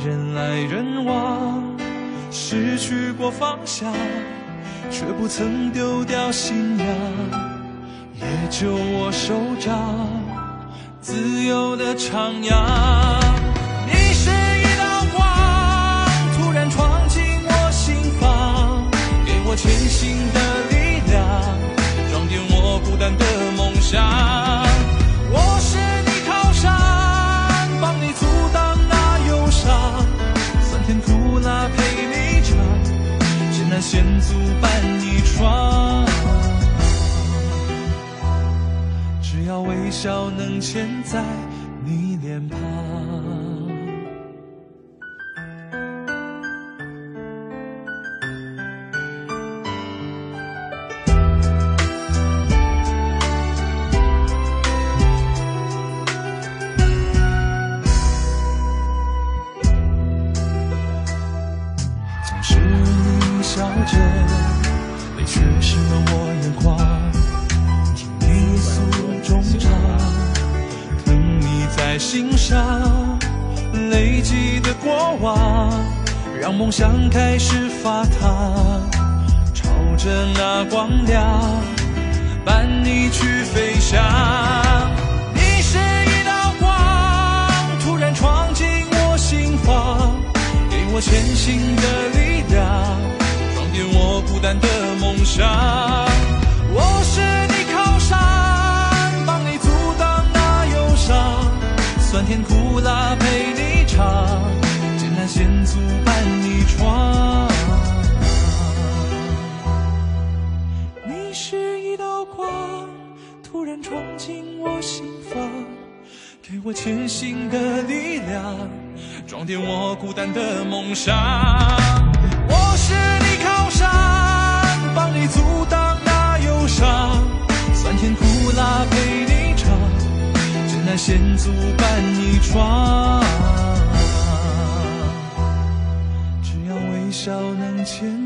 人来人往，失去过方向，却不曾丢掉信仰。也就我手掌，自由的徜徉。你是一道光，突然闯进我心房，给我前行的力量，装点我孤单的梦想。我是你靠山，帮你阻挡那忧伤，酸甜苦辣陪你尝，艰难险阻伴你闯。只要微笑能牵在你脸庞。总是你笑着，泪却湿了我眼眶，听你诉衷肠，疼你在心上，累积的过往，让梦想开始发烫，朝着那光亮，伴你去飞翔。你是一道光，突然闯进我心房，给我前行的力量，装点我孤单的梦想。我是你靠山，帮你阻挡那忧伤，酸甜苦辣陪你尝，艰难险阻伴你闯。你是一道光，突然闯进我心房，给我前行的力量，装点我孤单的梦想。我是你靠山，帮你阻挡那忧伤，酸甜苦辣陪你尝，艰难险阻伴你闯。只要微笑能牵